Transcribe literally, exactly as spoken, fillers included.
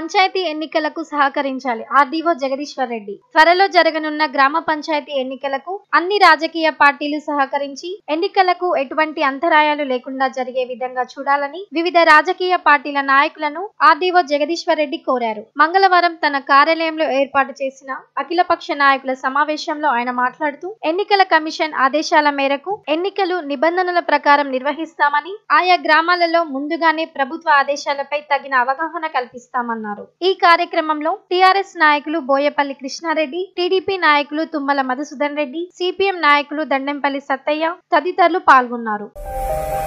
పంచాయతీ ఎన్నికలకు సహకరించాలి ఆర్డీఓ జగదీశ్వర్ రెడ్డి. త్వరలో జరగనున్న గ్రామ పంచాయతీ ఎన్నికలకు అన్ని రాజకీయ పార్టీలు సహకరించి ఎన్నికలకు ఎటువంటి అంతరాయాలు లేకుండా జరిగే విధంగా చూడాలని వివిధ రాజకీయ పార్టీల నాయకులను ఆర్డీఓ జగదీశ్వర్ రెడ్డి కోరారు. మంగళవారం తన కార్యాలయంలో ఏర్పాటు చేసిన అఖిలపక్ష నాయకుల సమావేశంలో ఆయన మాట్లాడుతూ ఎన్నికల కమిషన్ ఆదేశాల మేరకు ఎన్నికలు నిబంధనల ప్రకారం నిర్వహిస్తామని, ఆయా గ్రామాలలో ముందుగానే ప్రభుత్వ ఆదేశాలపై తగిన అవగాహన కల్పిస్తామన్నారు. ఈ కార్యక్రమంలో టీఆర్ఎస్ నాయకులు బోయపల్లి కృష్ణారెడ్డి, టీడీపీ నాయకులు తుమ్మల మధుసూదన్ రెడ్డి, సిపిఎం నాయకులు దండెంపల్లి సత్తయ్య తదితరులు పాల్గొన్నారు.